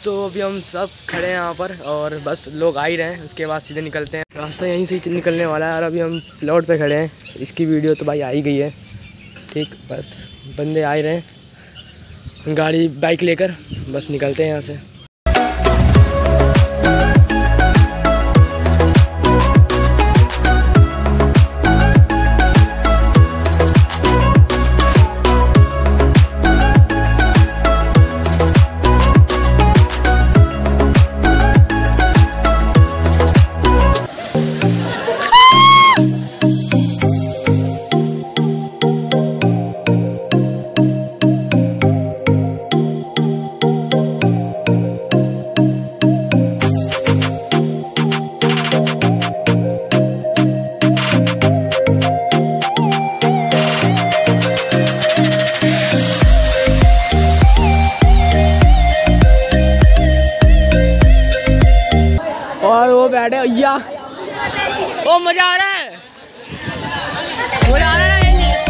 तो अभी हम सब खड़े हैं यहाँ पर और बस लोग आ ही रहे हैं, उसके बाद सीधे निकलते हैं। रास्ता यहीं से ही निकलने वाला है और अभी हम प्लॉट पे खड़े हैं। इसकी वीडियो तो भाई आ ही गई है, ठीक। बस बंदे आ ही रहे हैं गाड़ी बाइक लेकर, बस निकलते हैं यहाँ से। और वो बैठे भैया, ओ मजा आ रहा है, मजा आ रहा है।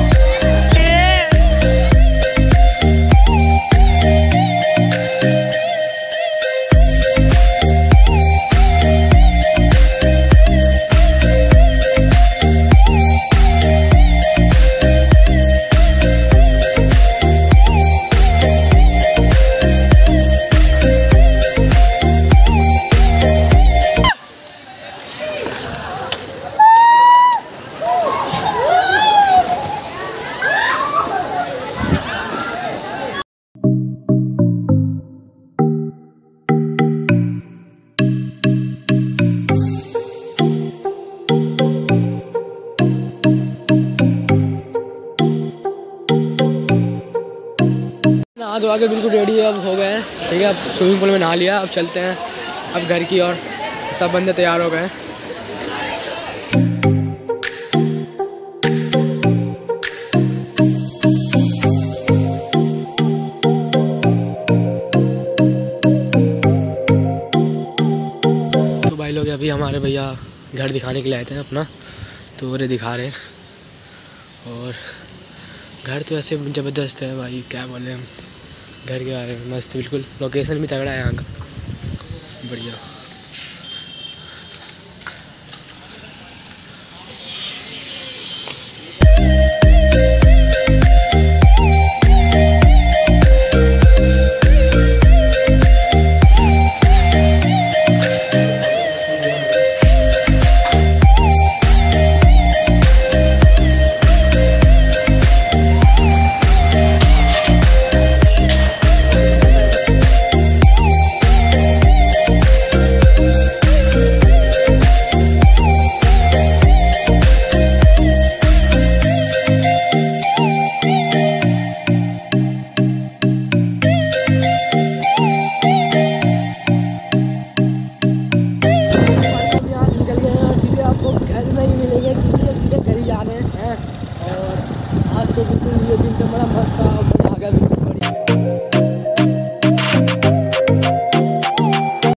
नहा धो के बिल्कुल रेडी अब हो गए हैं, ठीक है। अब स्विमिंग पूल में नहा लिया, अब चलते हैं अब घर की ओर। सब बंदे तैयार हो गए हैं। तो भाई लोग अभी हमारे भैया घर दिखाने के लिए आए थे अपना, तो वो दिखा रहे हैं। और घर तो ऐसे ज़बरदस्त है भाई, क्या बोले हम घर के बारे में। मस्त बिल्कुल, लोकेशन भी तगड़ा है यहाँ का, बढ़िया।